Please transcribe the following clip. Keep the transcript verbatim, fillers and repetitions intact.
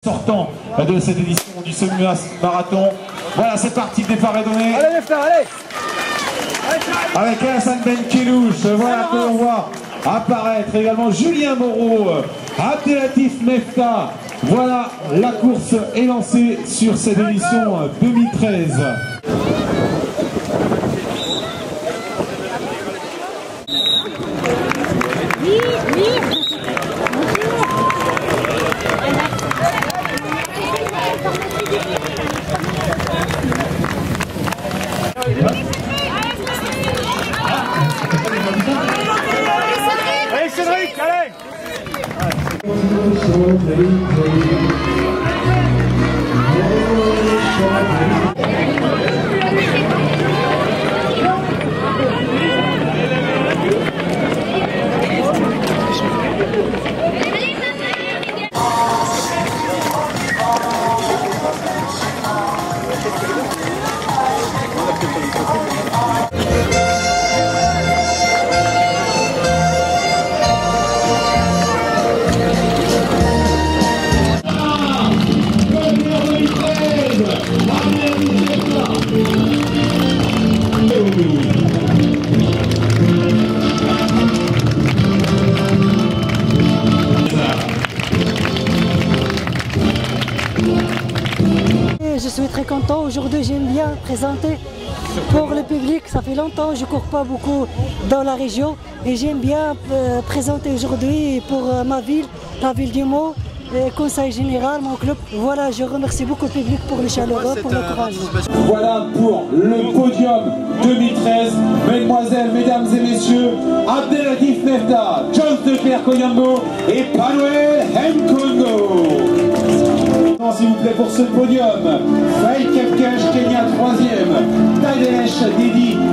Sortant de cette édition du semi-marathon. Voilà, c'est parti, le départ est donné. Allez les frères, allez. Avec Hassan Ben Kelouche, voilà que l'on voit apparaître également Julien Moreau, Abdelatif Mefta. Voilà, la course est lancée sur cette édition deux mille treize. Oui, oui. Allez Cédric, allez. Je suis très content. Aujourd'hui, j'aime bien présenter pour le public. Ça fait longtemps que je ne cours pas beaucoup dans la région et j'aime bien euh, présenter aujourd'hui pour euh, ma ville, la ville du Meaux, le conseil général, mon club. Voilà, je remercie beaucoup le public pour le chaleureux, pour le courage. Voilà pour le podium deux mille treize. Mesdemoiselles, mesdames et messieurs, Abdelatif Mefta, Jones de Clerc Koyambo et Panuel Nkongo. S'il vous plaît, pour ce podium, Faye Kepkesh, Kenya troisième, Tadesh Dedi,